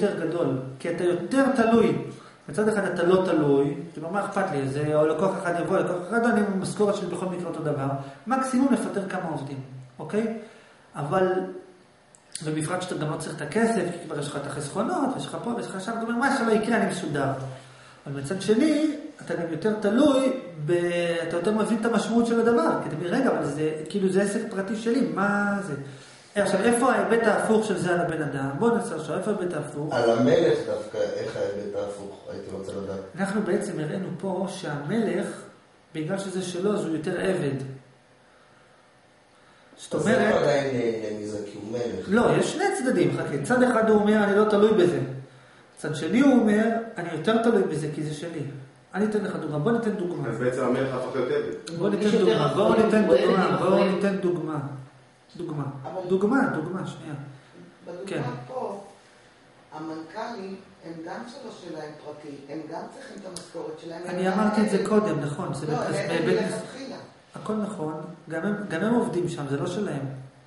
יותר גדול, כי אתה יותר תלוי. מצד אחד אתה לא תלוי, זאת אומרת, מה אכפת לי? זה או לקוח אחד יבוא, לקוח אחד, אני במשכורת שלי בכל מקרה אותו דבר. מקסימום לפטר כמה עובדים, אוקיי? אבל, ובפרט שאתה גם לא צריך את הכסף, כי כבר יש לך את החסכונות, יש לך פה, יש לך שם, זאת אומרת, מה שלא יקרה, אני מסודר. אבל מצד שני, אתה גם יותר תלוי, אתה יותר מבין את המשמעות של הדבר, כי אתה אומר, רגע, אבל זה, כאילו זה עסק פרטי שלי, מה זה? עכשיו, איפה ההיבט ההפוך של זה על הבן אדם? בואו נעשה עכשיו, איפה ההיבט ההפוך? על המלך דווקא, איך ההיבט ההפוך? הייתי רוצה לדעת. אנחנו בעצם הראינו פה שהמלך, בגלל שזה שלו, אז הוא יותר עבד. זאת אומרת... אז זה לא עדיין מזה, כי הוא מלך. לא, יש שני צדדים, חכה. צד אחד הוא אומר, אני לא תלוי בזה. צד שני הוא אומר, אני יותר תלוי בזה, כי זה שלי. אני אתן לך דוגמה, בוא ניתן דוגמה. אז בעצם המלך הפך להיות עבד. בוא ניתן דוגמה, שנייה. בדוגמה פה, המנכ"לים הם גם שלהם פרטי, הם גם צריכים את המשכורת שלהם. אני אמרתי את זה קודם, נכון. לא, הם מלכתחילה. הכל נכון, גם הם עובדים שם, זה לא שלהם.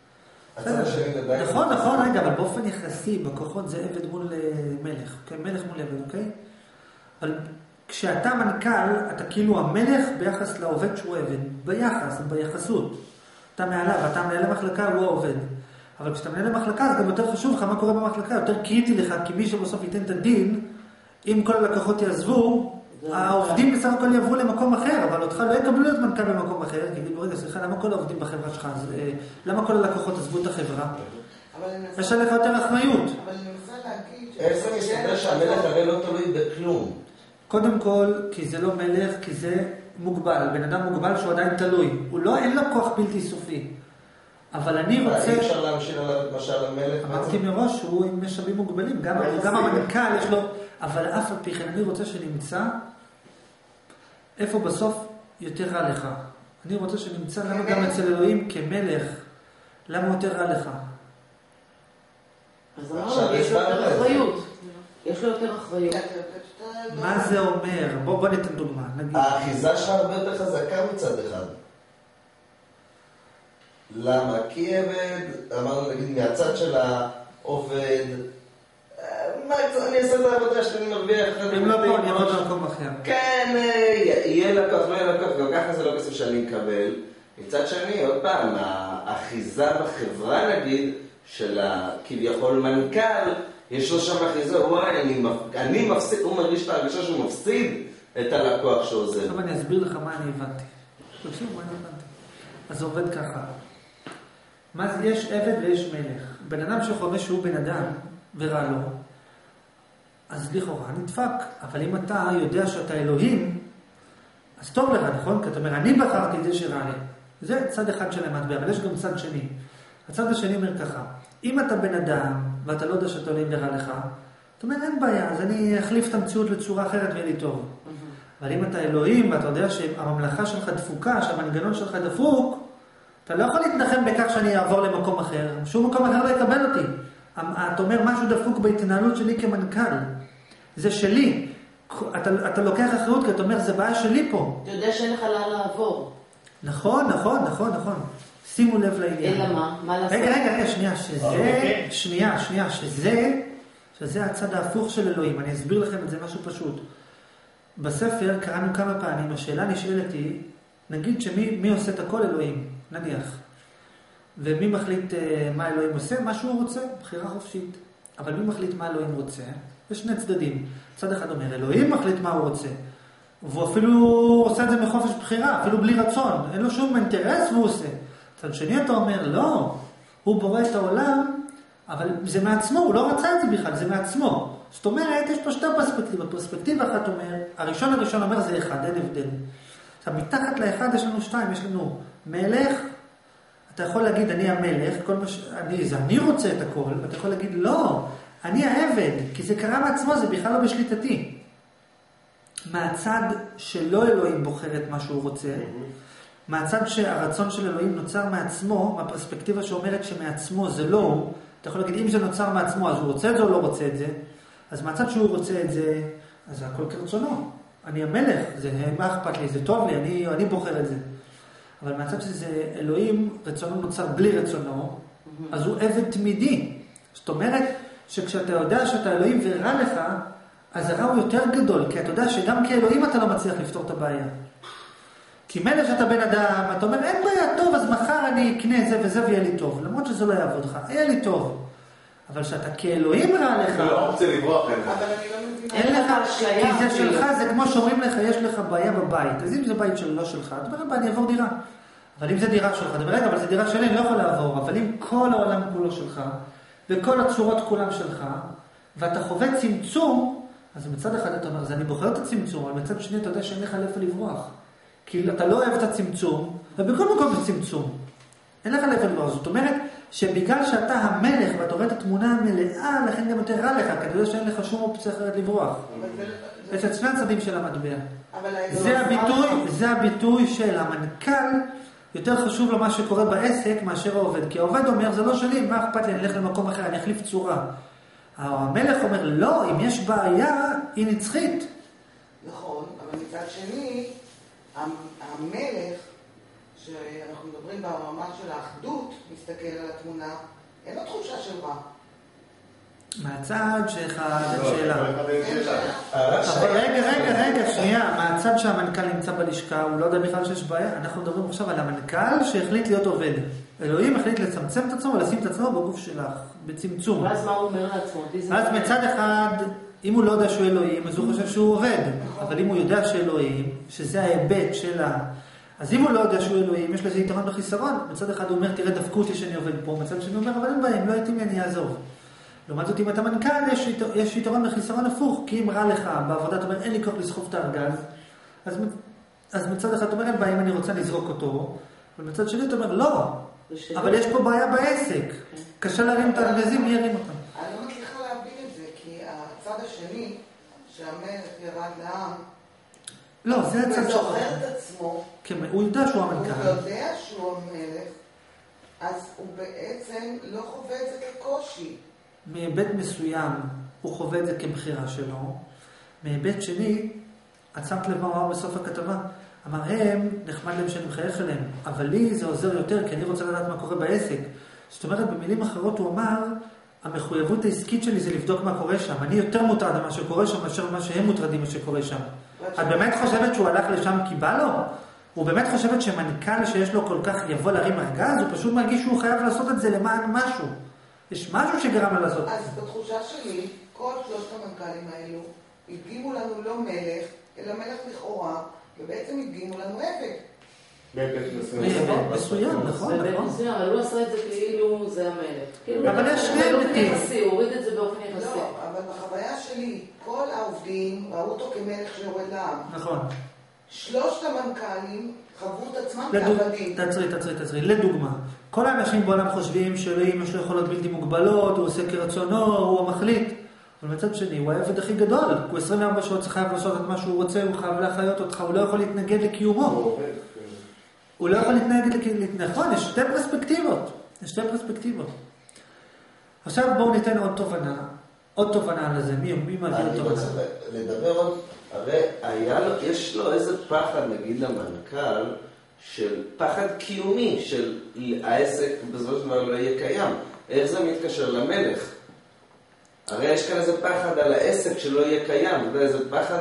נכון, רגע, אבל באופן יחסי, בכוחות זה עבד מול מלך, מלך מול עבד, אוקיי? אבל כשאתה מנכ"ל, אתה כאילו המלך ביחס לעובד שהוא עבד, ביחסות. אתה מעליו, אתה מנהל המחלקה, הוא העובד. אבל כשאתה מנהל המחלקה, אז גם יותר חשוב לך מה קורה במחלקה, יותר קריטי לך, כי מי שבסוף ייתן את הדין, אם כל הלקוחות יעזבו, העובדים בסך הכל יעברו למקום אחר, אבל אותך לא יקבלו להיות מנכ"ל במקום אחר, כי יגידו, רגע, סליחה, למה כל העובדים בחברה שלך, למה כל הלקוחות עזבו את החברה? יש עליך יותר אחריות. אבל אני מנסה להגיד... איך זה מסתבר שהמלך הרי לא תלוי בכלום? קודם כל, כי זה לא מלך, כי זה מוגבל, בן אדם מוגבל שהוא עדיין תלוי. הוא לא, אין לו כוח בלתי סופי. אבל אני רוצה... אי אפשר להמשיך עליו את משל המלך? אמרתי מראש שהוא עם משאבים מוגבלים, גם המנכ"ל יש לו... אבל אף על פי כן, אני רוצה שנמצא איפה בסוף יותר רע לך. אני רוצה שנמצא למה גם אצל אלוהים כמלך, למה יותר רע לך. אז אמרנו, יש לו יותר אחריות. יש לו יותר אחריות. מה זה אומר? בוא ניתן דוגמה. האחיזה שלך הרבה יותר חזקה מצד אחד. למה? כי עבד, אמרנו נגיד מהצד של העובד, אני אעשה את העבודה שלי, אני מרוויח. אם לא פה, אני אעבוד במקום אחר. כן, יהיה לקוח, לא יהיה לקוח, גם ככה זה לא כסף שאני מקבל. מצד שני, עוד פעם, האחיזה בחברה נגיד, של כביכול מנכ"ל, יש לו שם אחיזה, וואי, אני מפסיד, הוא מרגיש את ההרגשה שהוא מפסיד את הלקוח שעוזר. עכשיו אני אסביר לך מה אני הבנתי. תקשיב, מה אני הבנתי. אז זה עובד ככה. מה זה, יש עבד ויש מלך. בן אדם שחווה שהוא בן אדם ורע לו, אז לכאורה נדפק. אבל אם אתה יודע שאתה אלוהים, אז טוב לך, נכון? כי אתה אומר, אני בחרתי את זה שרע לי. זה צד אחד של המטבע, אבל יש גם צד שני. הצד השני אומר ככה, אם אתה בן אדם ואתה לא יודע שאתה אלוהים ורע לך, אתה אומר, אין בעיה, אז אני אחליף את המציאות לצורה אחרת ויהיה לי טוב. אבל אם אתה אלוהים ואתה יודע שהממלכה שלך דפוקה, שהמנגנון שלך דפוק, אתה לא יכול להתנחם בכך שאני אעבור למקום אחר. שום מקום אחר לא יקבל אותי. אתה אומר משהו דפוק בהתנהלות שלי כמנכ"ל. זה שלי. אתה לוקח אחריות כי אתה אומר, זה בעיה שלי פה. אתה יודע שאין לך לאן לעבור. נכון. שימו לב לעניין. אלא מה? מה לעשות? רגע, שנייה, שזה הצד ההפוך של אלוהים. אני אסביר לכם את זה משהו פשוט. בספר קראנו כמה פעמים, השאלה נשאלת היא, נגיד שמי עושה את הכל אלוהים, נניח. ומי מחליט מה אלוהים עושה? מה שהוא רוצה, בחירה חופשית. אבל מי מחליט מה אלוהים רוצה? יש שני צדדים. צד אחד אומר, אלוהים מחליט מה הוא רוצה. והוא אפילו עושה את זה מחופש בחירה, אפילו בלי רצון. אין לו שום אינטרס והוא עושה. צד שני אתה אומר, לא, הוא בורא את העולם, אבל זה מעצמו, הוא לא רצה את זה בכלל, זה מעצמו. זאת אומרת, יש פה שתי פרספקטיבות. פרספקטיבה אחת אומר, הראשון אומר זה אחד, אין הבדל. עכשיו, מתחת לאחד יש לנו שתיים, יש לנו מלך, אתה יכול להגיד, אני המלך, אני רוצה את הכל, ואתה יכול להגיד, לא, אני העבד, כי זה קרה מעצמו, זה בכלל לא בשליטתי. מהצד שלא אלוהים בוחר את מה שהוא רוצה, מהצד שהרצון של אלוהים נוצר מעצמו, מהפרספקטיבה שאומרת שמעצמו זה לא הוא, אתה יכול להגיד, אם זה נוצר מעצמו, אז הוא רוצה את זה או לא רוצה את זה, אז מהצד שהוא רוצה את זה, אז זה הכל כרצונו. אני המלך, מה אכפת לי, זה טוב לי, אני בוחר את זה. אבל מהצד שזה אלוהים, רצונו נוצר בלי רצונו, אז הוא עבד תמידי. זאת אומרת, שכשאתה יודע שאתה אלוהים ורע לך, אז הרע הוא יותר גדול, כי אתה יודע שגם כאלוהים אתה לא מצליח לפתור את הבעיה. כי מילא שאתה בן אדם, אתה אומר, אין בעיה, טוב, אז מחר אני אקנה זה וזה ויהיה לי טוב. למרות שזה לא יעבוד לך, יהיה לי טוב. אבל שאתה כאלוהים רע לך... לא רוצה לברוח לך. אבל אני לא מבינה. אין לך, כי זה שלך, זה כמו שאומרים לך, יש לך בעיה בבית. אז אם זה בית שלא שלך, אתה אומר, אני אעבור דירה. אבל אם זה דירה שלך, אתה אומר, רגע, אבל זה דירה שלי, אני לא יכול לעבור. אבל אם כל העולם כולו שלך, וכל הצורות כולם שלך, ואתה חווה צמצום, אז מצד אחד אתה אומר, אז אני בוחר את הצמצום, אבל מצד שני אתה יודע שאין לך לאיפה לברוח. כי אתה לא אוהב את הצמצום, ובכל מקום זה צמצום. אין לך לאיפה לברוח. זאת אומרת, שבגלל שאתה המלך ואתה רואה את התמונה המלאה, לכן גם יותר רע לך, כי אתה יודע שאין לך שום אופציה אחרת לברוח. יש את שני הצדים של המטבע. זה הביטוי של המנכ"ל, יותר חשוב לו מה שקורה בעסק מאשר העובד. כי העובד אומר, זה לא שלי, מה אכפת לי, אני אלך למקום אחר, אני אחליף צורה. המלך אומר, לא, אם יש בעיה, היא נצחית. נכון, אבל מצד שני, המלך, שאנחנו מדברים ברמה של האחדות, מסתכל על התמונה, אין לו תחושה של רע. מהצד שאחד, אין שאלה. אבל רגע, שנייה, מהצד שהמנכ"ל נמצא בלשכה, הוא לא יודע בכלל שיש בעיה. אנחנו מדברים עכשיו על המנכ"ל שהחליט להיות עובד. אלוהים החליט לצמצם את עצמו ולשים את עצמו בגוף שלך, בצמצום. ואז מה הוא אומר לעצמו? אז מצד אחד, אם הוא לא יודע שהוא אלוהים, אז הוא חושב שהוא עובד. אבל אם הוא יודע שאלוהים, שזה ההיבט שלה, אז אם הוא לא יודע שהוא אלוהים, יש לזה יתרון וחיסרון. מצד אחד הוא אומר, תראה, דפקו אותי שאני עובד פה. מצד שני הוא אומר, אבל אין בעיה, אם לא הייתי אני אעזוב. לעומת זאת, אם אתה מנכ"ל, יש יתרון וחיסרון הפוך, כי אם רע לך בעבודה, אתה אומר, אין לי כוח לסחוב את הארגז, אז מצד אחד אתה אומר, אין בעיה, אם אני רוצה לזרוק אותו, ומצד שני אתה אומר, לא, אבל יש פה בעיה בעסק. קשה להרים את הארגזים, מי ירים אותם? אני לא מצליחה להבין את זה, כי הצד השני, שהמלך ירד לעם, לא, זה הצד הוא זוכר את עצמו, הוא יודע שהוא המנכ"ל. הוא יודע שהוא המלך, אז הוא בעצם לא חווה את זה כקושי. מהיבט מסוים הוא חווה את זה כבחירה שלו. מהיבט שני, עצמת לב מה הוא אמר בסוף הכתבה. אמר, הם נחמד להם שאני מחייך אליהם, אבל לי זה עוזר יותר, כי אני רוצה לדעת מה קורה בעסק. זאת אומרת, במילים אחרות הוא אמר, המחויבות העסקית שלי זה לבדוק מה קורה שם. אני יותר מוטרד על מה שקורה שם, מאשר מה שהם מוטרדים מה שקורה שם. את באמת חושבת שהוא הלך לשם כי בא לו? הוא באמת חושבת שמנכ"ל שיש לו כל כך יבוא להרים ארגז, הוא פשוט מרגיש שהוא חייב לעשות את זה למען משהו. יש משהו שגרם לה לעשות. אז בתחושה שלי, כל שלושת המנכ"לים האלו הדגימו לנו לא מלך, אלא מלך לכאורה, ובעצם הדגימו לנו עבד. מסוים, נכון, נכון. מסוים, אבל הוא עשה את זה כאילו זה המלך. אבל יש שני היבטים. הוא הוריד את זה באופן יחסי. לא, אבל בחוויה שלי, כל העובדים ראו אותו כמלך שיורד לעם. נכון. שלושת המנכ"לים חוו את עצמם כעבדים. תעצרי. לדוגמה, כל האנשים בעולם חושבים שאלוהים יש לו יכולות בלתי מוגבלות, הוא עושה כרצונו, הוא המחליט. אבל מצד שני, הוא העבד הכי גדול. הוא 24 שעות חייב לעשות את מה שהוא רוצה, הוא חייב להחיות אותך, הוא לא יכול להתנגד לקיומו. הוא לא יכול להתנגד לקיומו. נכון, יש שתי פרספקטיבות. עכשיו בואו ניתן עוד תובנה על זה. מי מביא עוד תובנה? אני רוצה לדבר עוד, הרי יש לו איזה פחד, נגיד למנכ"ל, של פחד קיומי, של העסק בסופו של דבר לא יהיה קיים. איך זה מתקשר למלך? הרי יש כאן איזה פחד על העסק שלא יהיה קיים, אתה יודע, איזה פחד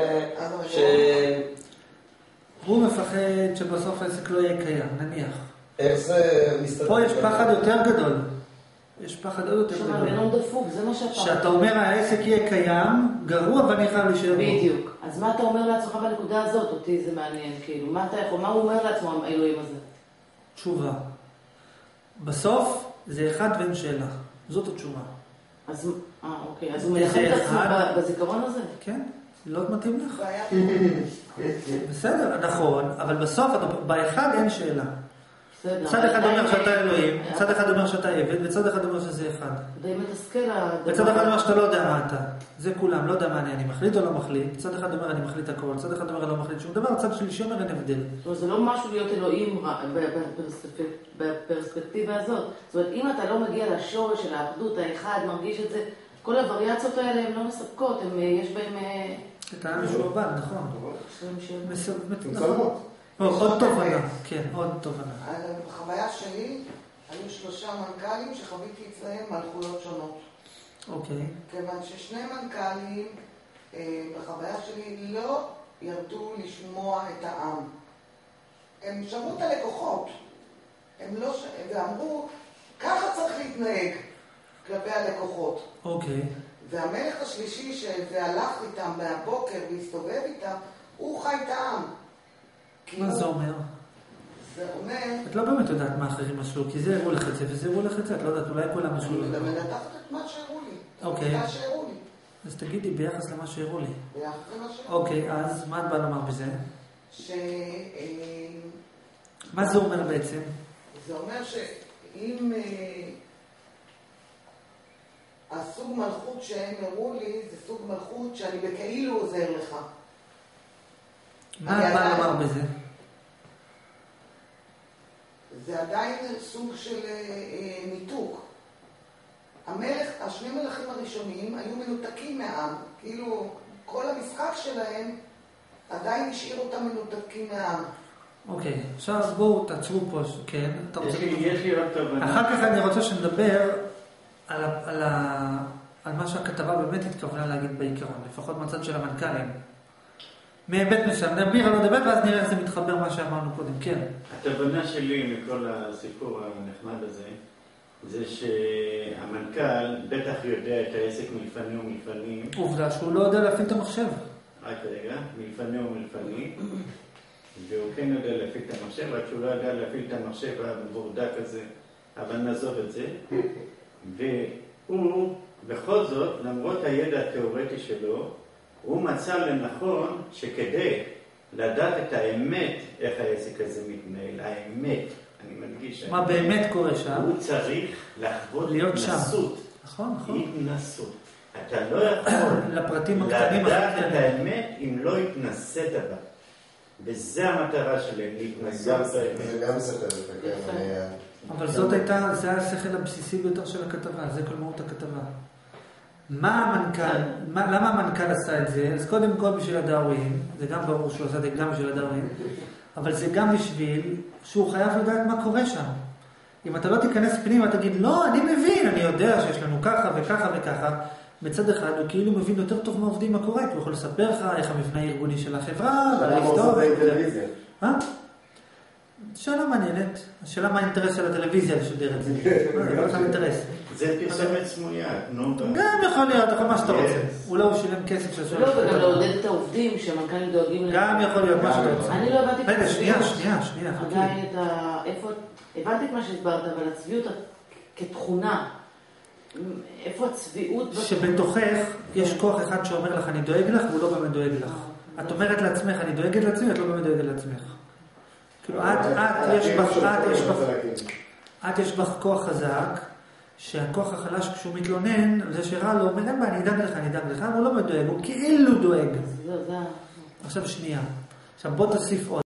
הוא מפחד שבסוף העסק לא יהיה קיים, נניח. איך זה מסתכל? פה יש פחד יותר גדול. יש פחד עוד יותר גדול. שמעניין דפוק, זה מה שהפחד. שאתה אומר העסק יהיה קיים, גרוע ואני חייב להישאר בו. בדיוק. אז מה אתה אומר לעצמך בנקודה הזאת? אותי זה מעניין, כאילו. מה הוא אומר לעצמו האלוהים הזה? תשובה. בסוף זה אחד ואין שאלה. זאת התשובה. אז, אוקיי. אז הוא מלחם את עצמו בזיכרון הזה? כן. לא מתאים לך. בסדר, נכון. אבל בסוף, באחד אין שאלה. צד אחד אומר שאתה אלוהים, צד אחד אומר שאתה עבד, וצד אחד אומר שזה אחד. די מתסכל. וצד אחד אומר שאתה לא יודע מה אתה. זה כולם, לא יודע מה אני מחליט או לא מחליט. צד אחד אומר אני מחליט הכל, צד אחד אומר אני לא מחליט שום דבר, צד שלישי אומר אין הבדל. זה לא משהו להיות אלוהים בפרספקטיבה הזאת. זאת אומרת, אם אתה לא מגיע לשורש של האחדות, האחד מרגיש את זה, כל הווריאציות האלה הן לא מספקות, יש בהן... את העם משועבד, נכון. מצלמות. עוד תובנה, כן, עוד תובנה. בחוויה שלי, היו 3 מנכ"לים שחוויתי אצלהם מלכויות שונות. אוקיי. כיוון ששני מנכ"לים בחוויה שלי לא ירדו לשמוע את העם. הם שמעו את הלקוחות. ואמרו, ככה צריך להתנהג כלפי הלקוחות. אוקיי. והמלך השלישי שזה הלך איתם מהבוקר והסתובב איתם, הוא חי את העם. מה זה אומר? זה אומר... את לא באמת יודעת מה אחרים עשו, כי זה הראו לך את זה וזה הראו לך את זה, את לא יודעת, אולי כולם עשו. אני מנתחת את מה שהראו לי. אוקיי. מה שהראו לי. אז תגידי ביחס למה שהראו לי. ביחס למה שהראו לי. אוקיי, אז מה את באה לומר בזה? ש... מה זה אומר בעצם? זה אומר שאם הסוג מלכות שהם הראו לי, זה סוג מלכות שאני בכאילו עוזר לך. מה את באה לומר בזה? זה עדיין סוג של ניתוק. השני מלכים הראשונים היו מנותקים מהעם. כאילו כל המשחק שלהם עדיין השאיר אותם מנותקים מהעם. אוקיי, עכשיו בואו תעצרו פה, כן? יש לי רק תובנה. אחר כך אני רוצה שנדבר על מה שהכתבה באמת התכוונה להגיד בעיקרון, לפחות מצד של המנכ"לים. מהיבט מסוים, נביר על עוד היבט ואז נראה איך זה מתחבר מה שאמרנו קודם, כן. התובנה שלי מכל הסיפור הנחמד הזה, זה שהמנכ"ל בטח יודע את העסק מלפני ומלפנים. עובדה שהוא לא יודע להפעיל את המחשב. רק רגע, מלפני ומלפנים. והוא כן יודע להפעיל את המחשב, רק שהוא לא יודע להפעיל את המחשב המבורדק הזה, אבל נעזוב את זה. והוא, בכל זאת, למרות הידע התיאורטי שלו, הוא מצא לנכון שכדי לדעת את האמת, איך העסק הזה מתנהל, האמת, אני מדגיש, מה באמת קורה שם? הוא צריך לחוות התנסות. נכון, נכון. התנסות. אתה לא יכול לפרטים הקטנים לדעת את האמת אם לא התנסית בה. וזה המטרה שלהם, להתנסות באמת. זה גם ספר, כן. אבל זה השכל הבסיסי ביותר של הכתבה, זה כל מהות הכתבה. למה המנכ"ל עשה את זה? אז קודם כל בשביל הדאווין, זה גם ברור שהוא עשה את זה גם בשביל הדאווין, אבל זה גם בשביל שהוא חייב לדעת מה קורה שם. אם אתה לא תיכנס פנימה, תגיד, לא, אני מבין, אני יודע שיש לנו ככה וככה וככה. מצד אחד, הוא כאילו מבין יותר טוב מהעובדים מה קורה, כי הוא יכול לספר לך איך המבנה הארגוני של החברה, למה הוא עושה את הטלוויזיה? שאלה מעניינת. השאלה מה האינטרס של הטלוויזיה לשדר את זה. זה לא לך אינטרס. זה פרסומת סמויה. גם יכול להיות, יכול מה שאתה רוצה. אולי הוא שילם כסף של לא, וגם לעודד את העובדים שהמנכ"לים דואגים... גם יכול להיות מה שאתה רוצה. אני לא הבנתי את הצביעות. רגע, שנייה. הבנתי את מה שהסברת, אבל הצביעות כתכונה, איפה הצביעות? שבתוכך יש כוח אחד שאומר לך אני דואג לך והוא לא באמת דואג לך. את אומרת לעצמך אני דואגת לעצמי, את לא באמת דואגת לעצמך. כאילו את יש בך כוח חזק, שהכוח החלש כשהוא מתלונן, זה שרע לו, אומר אין בה, אני אדאג לך, הוא לא באמת דואג, הוא כאילו דואג. עכשיו שנייה. עכשיו בוא תוסיף עוד.